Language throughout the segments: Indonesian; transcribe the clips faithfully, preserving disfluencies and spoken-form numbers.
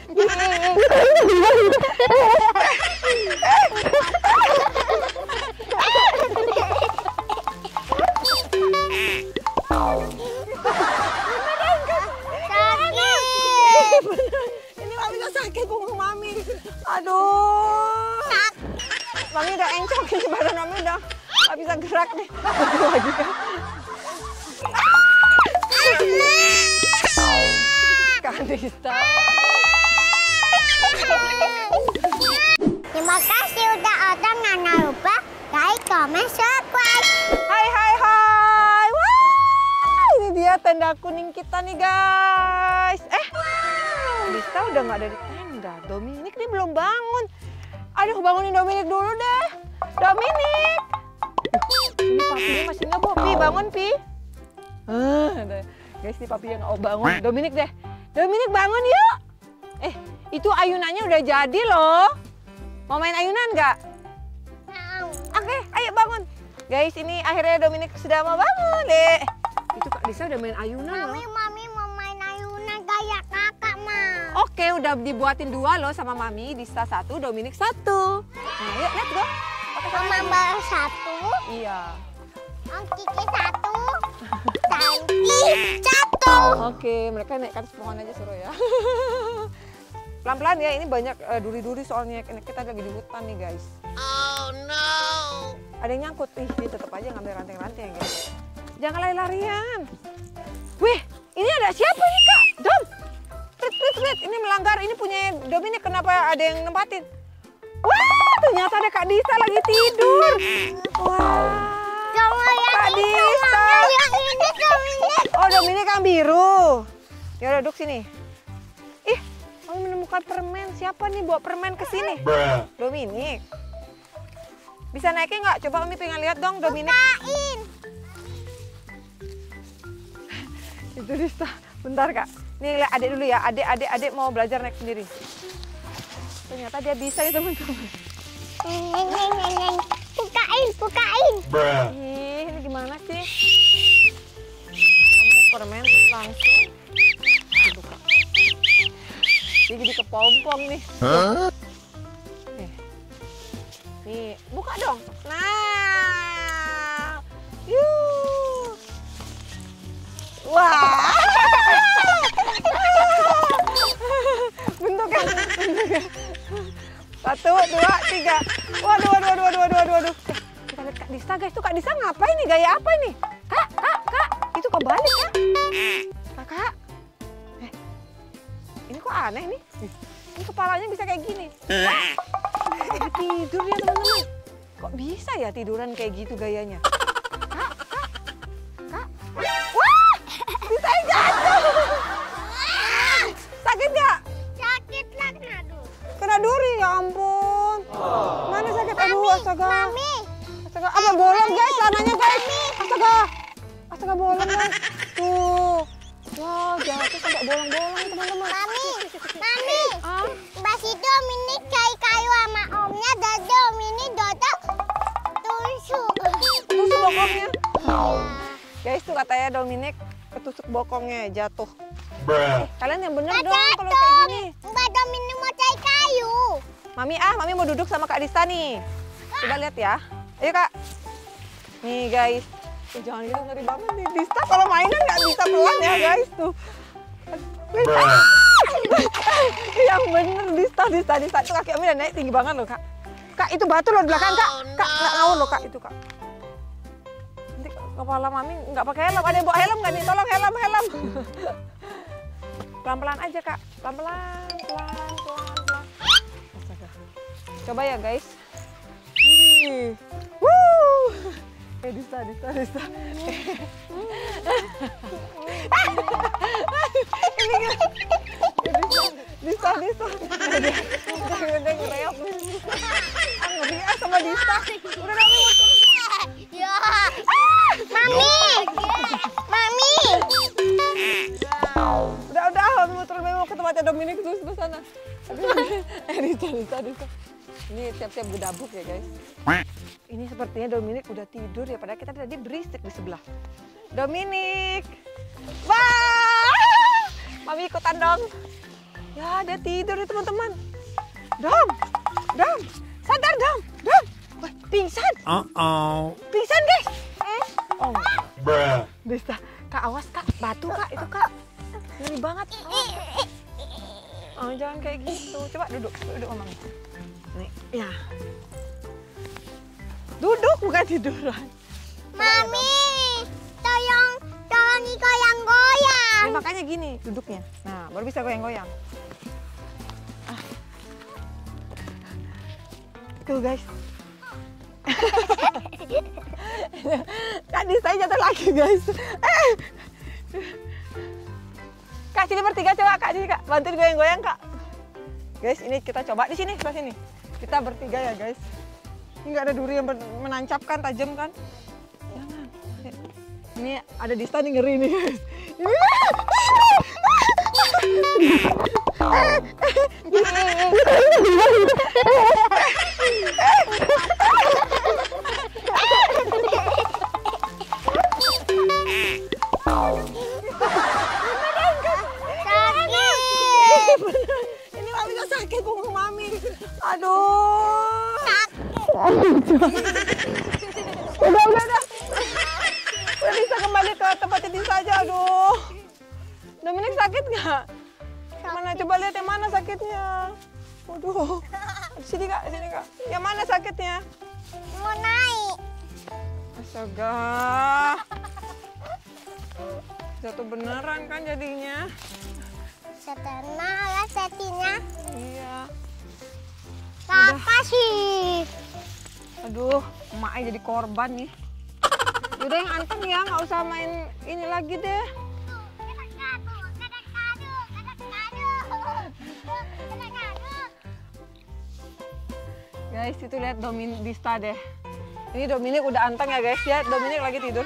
Ini Mami udah sakit punggung Mami. Aduh. Mami udah encok ini badan Mami udah nggak bisa gerak nih. Aduh lagi kan. Kadista. Terima kasih udah nonton, jangan lupa like, comment, subscribe. Hai hai hai. Wah, ini dia tenda kuning kita nih guys. Eh, Kadista udah nggak ada di tenda. Dominik nih belum bangun. Aduh, bangunin Dominik dulu deh. Dominik. Ini papinya masih nggak Pi, bangun Pi. Ah, guys, ini papi yang nggak mau bangun. Dominik deh. Dominik bangun yuk. Eh, itu ayunannya udah jadi loh. Mau main ayunan nggak? Mau. Oke, ayo bangun. Guys, ini akhirnya Dominik sudah mau bangun deh. Itu Kak Disa udah main ayunan Mami, loh. Mami mau main ayunan kayak kakak mah. Oke, udah dibuatin dua loh sama Mami. Disa satu, Dominik satu. Nah, yuk, let's go. Pakai sama Mama baru satu, Iya. Om Kiki satu, Santi satu. Oke, mereka naik ke atas pohon aja suruh ya. Pelan-pelan ya, ini banyak uh, duri-duri soalnya kita lagi di hutan nih guys. Oh no. Ada yang nyangkut, ih dia tetap aja ngambil ranting-ranting ya guys. Jangan lari-larian. Wih, ini ada siapa nih Kak? Dom, wait, wait, wait. Ini melanggar, ini punya Dominik, kenapa ada yang nempatin? Wah, ternyata ada Kak Disa lagi tidur. Wah. Kamu yang Kak ini, Disa. kamu yang ini, Dominik. Oh, Dominik yang biru. Ya udah duduk sini. Ih, kamu menemukan permen. Siapa nih bawa permen ke sini? Dominik. Bisa naikin nggak? Coba kami pengen lihat dong Dominik. Bukain. Itu Disa. Bentar Kak. Nih lihat adik dulu ya. Adik, adik, adik mau belajar naik sendiri. Ternyata dia bisa ya teman-teman. Neng, neng, neng, neng, neng. Bukain, bukain. Ih, ini gimana sih? Nemu permen terus langsung dibuka. Dia jadi kepompong nih. Nih. Nih, buka dong. Nah. Yuh. Wah. Bentuknya, bentuknya. Satu, dua, tiga. Waduh, waduh, waduh, waduh, waduh, waduh. Kita lihat Kak Disa guys, tuh Kak Disa ngapain nih? Gaya apa nih? Kak, kak, kak. Itu kok balik Kak? Kakak. Eh, ini kok aneh nih? Ini kepalanya bisa kayak gini. Lagi tidur ya teman-teman. Kok bisa ya tiduran kayak gitu gayanya? Kak, kak, kak. Wah, Disa yang jatuh. Sakit nggak? Sakit lah, aduh. Kena duri ya ampun. Mana sakit? Aduh, astaga. Mami. Astaga, apa bolong guys celananya guys? Astaga. Astaga bolong guys. Tuh. Wah, jatuh sampai bolong-bolong teman-teman. Mami, Mami. Ah, Mbak si Dominik cari kayu sama omnya, dan Dominik dodok tusuk. tusuk bokongnya. Guys, tuh katanya Dominik ketusuk bokongnya jatuh. Eh, kalian yang bener dong kalau kayak gini. Mbak Dominik mau cari kayu. Mami ah, Mami mau duduk sama Kak Dista nih. Coba lihat ya. Ayo Kak. Nih guys. Eh, jangan gitu, ngeri banget nih. Dista kalau mainan nggak bisa pelan ya guys tuh. Yang bener Dista, Dista, Dista. Itu kaki Ami udah naik tinggi banget loh Kak. Kak itu batu loh di belakang Kak. Kak nggak ngawur loh Kak itu Kak. Nanti kepala Mami nggak pakai helm. Ada yang bawa helm nggak nih? Tolong helm, helm. Pelan-pelan aja Kak. Pelan-pelan, pelan, pelan, pelan. Astaga. Coba ya guys. Ini. Wuh. Eh Dista, Dista, Dista. Ini kan. Dista, Dista. Udah ngereok nih. Ah ngeri ah sama Dista. Udah Mami mau turun. Ya. Mami. Mami. Udah, udah. Mami mau turun. Mami mau ke tempatnya Dominik terus ke sana. Eh Dista, Dista, Dista. Ini siap-siap gedabuk ya guys. Ini sepertinya Dominik udah tidur ya, padahal kita tadi berisik di sebelah. Dominik. Wah! Mami ikutan dong. Ya, dia tidur nih teman-teman. Dom, Dom, sadar Dom, Dom. Wah, pingsan. Uh-oh. Pingsan guys. Oh, Bruh. Desta. Kak, awas kak, batu kak, itu kak. Ngeri banget. Oh. Oh, jangan kayak gitu. Coba duduk, duduk ngomong. Nih, ya. Duduk bukan tiduran. Mami, tolong, tolong goyang-goyang. Nah, makanya gini duduknya. Nah, baru bisa goyang-goyang. Ah. Tuh guys. Kak Dista jatuh lagi guys. Eh. Kak, sini bertiga coba kak, sini kak, bantuin goyang-goyang kak. Guys, ini kita coba di sini, sebelah sini. Kita bertiga ya guys. Ini nggak ada duri yang menancapkan, tajam kan? Jangan. Ini ada Dista nih, ngeri nih guys. Ini maminya sakit punggung mami. Aduh. Udah, udah, udah. Udah bisa kembali ke tempat ini saja. Aduh. Dominic sakit nggak? Mana coba lihat yang mana sakitnya. Waduh. Sini kak, sini kak. Yang mana sakitnya? Mau naik. Astaga. Jatuh beneran kan jadinya. Setengah lah setinya. Iya. Apa sih? Aduh, emaknya jadi korban nih. Udah yang anteng ya, nggak usah main ini lagi deh. Guys, itu lihat Dominic Dista deh. Ini Dominic udah anteng ya guys ya. Dominic lagi tidur.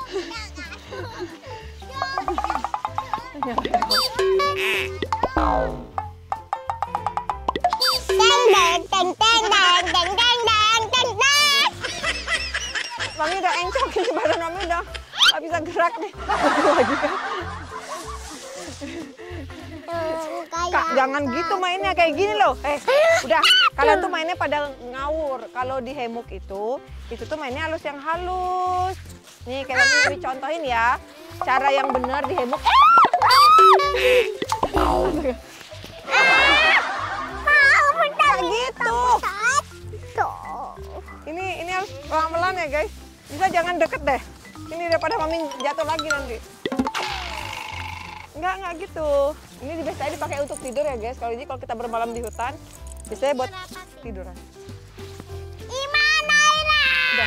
Teng teng teng teng teng teng teng teng teng. Mami udah encok ini badan Mami udah nggak bisa gerak nih. Lagi kan. Kak, jangan gitu mainnya kayak gini loh. Eh, udah. Kalian tuh mainnya pada ngawur. Kalau di hemuk itu, itu tuh mainnya halus yang halus. Nih, kayak Mami contohin ya. Cara yang benar di hemuk. Gitu. Ini ini harus pelan-pelan ya guys. Bisa jangan deket deh. Ini daripada Mami jatuh lagi nanti. Enggak, enggak gitu. Ini biasanya dipakai untuk tidur ya guys. Kalau ini kalau kita bermalam di hutan, biasanya buat tiduran. Gimana Ira? Udah.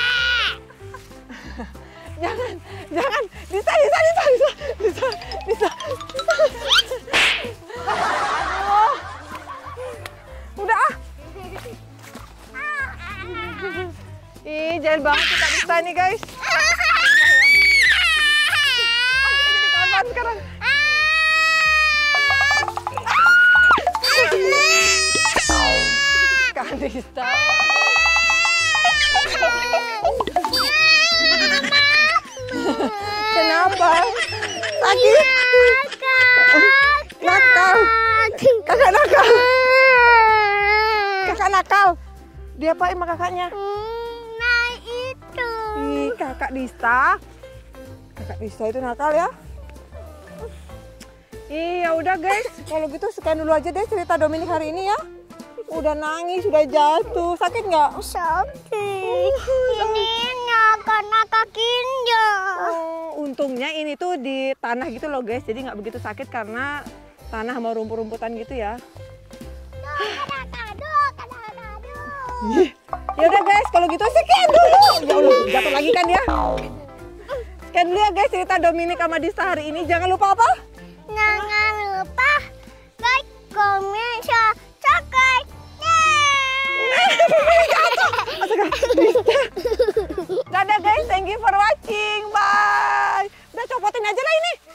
Jangan, jangan. Dista, Dista, Dista, Dista, Dista, Dista. Aduh. Udah ah. Ih, jail banget kita Dista nih guys. Jadi korban sekarang. Kak Dista. Kenapa? Sakit? Nakal. Kakak nakal. Kakak nakal. Diapain sama kakaknya? Nah itu. Ih, kakak Dista. Kakak Dista itu nakal ya. Iya udah guys, kalau gitu sekian dulu aja deh cerita Dominic hari ini ya. Udah nangis, udah jatuh. Sakit nggak? Sakit. Ini karena kakinya. Oh, untungnya ini tuh di tanah gitu loh guys. Jadi nggak begitu sakit karena tanah sama rumput-rumputan gitu ya. Ya udah guys, kalau gitu sekian dulu. Ya Allah, jatuh lagi kan ya. Sekian dulu ya guys cerita Dominic sama Dista hari ini. Jangan lupa apa? Jangan lupa like, comment, share, subscribe. Dadah guys, thank you for watching. Bye. Udah copotin aja lah ini.